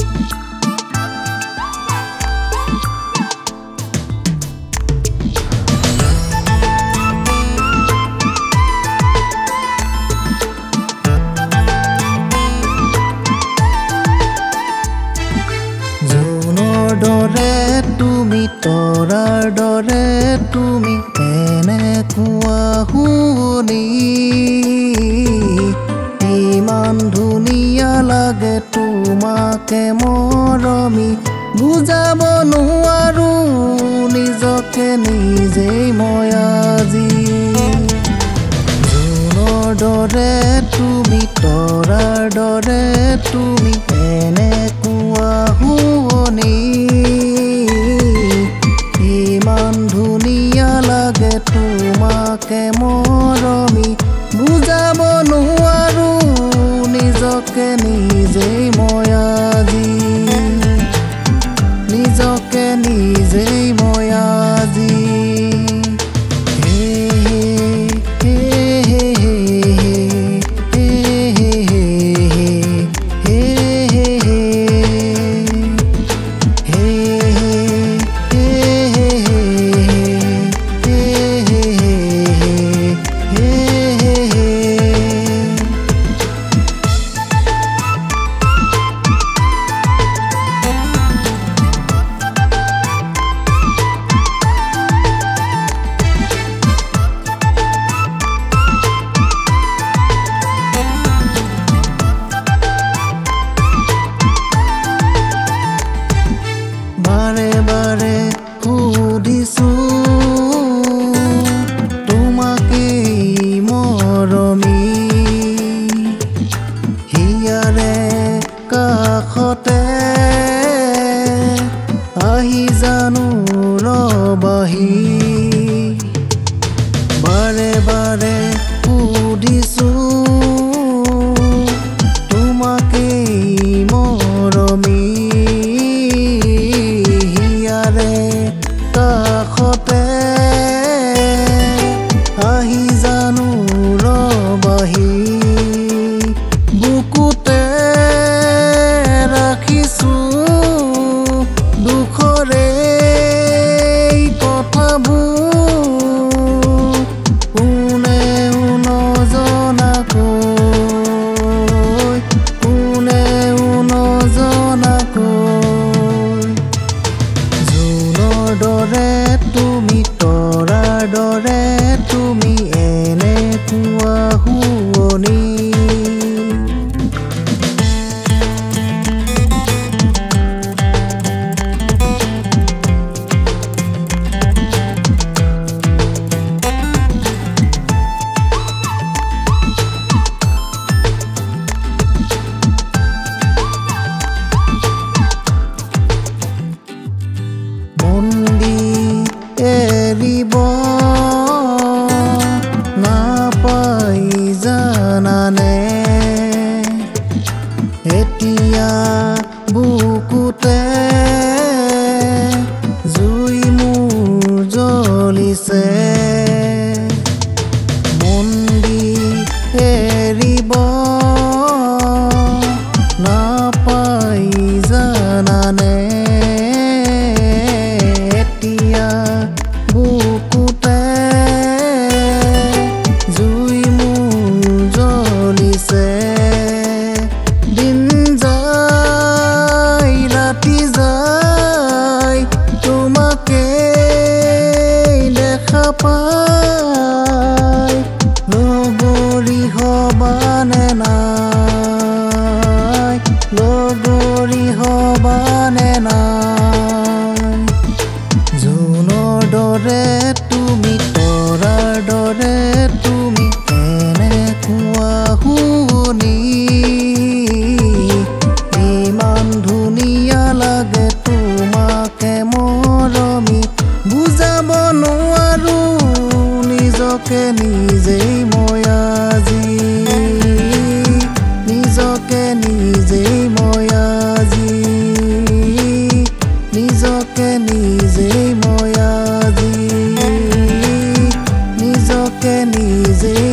দৰে তুমি তৰাৰ দৰে তুমি এনেকুৱা শুনি ইমান ধুনীয়া লাগে তোমাকে মৰমি বুজাব নোৱাৰো নিজকে নিজেই মই আজি জোনৰ দৰে তুমি তৰাৰ দৰে তুমি এনেকুৱা শুনি ইমান ধুনীয়া লাগে তোমাকে মৰমি বুজাব নোৱাৰো নিজকে নিজেই মই আজি নিজকে নিজেই মই আজি বাৰে বাৰে সুধিছো তোমাকে মৰমি হিয়াৰে কাষতে আহি জানো ৰবাহি বাৰে বাৰে সুধিছো তোমাকে মৰমি কাষতে আহি জানো ৰবাহি বুকুতে ৰাখিছো দুখৰে কথাবোৰ কোনেও নজনাকৈ দৰে তুমি তৰাৰ দৰে তুমি এনেকুৱা শুৱনি এৰিব নাপাই জানানে এতিয়া বুকুতে জুই মোৰ জ্বলিছে মন্দি এৰিব নাপাই জানানে বুকুতে জুই মোৰ জ্বলিছে দিন যায় ৰাতি যায় তোমাকে দেখা পাই লগৰী হবানে নাই লগৰী হবানে নাই জোনৰ দৰে তুমি তৰাৰ দৰে তুমি এনেকুৱা শুনি ইমান ধুনীয়া লাগে তোমাকে মৰমি বুজাব নোৱাৰো নিজকে নিজেই মই আজি নিজকে নিজেই মই আজি নিজকে নিজেই মই আজি নিজকে নিজেই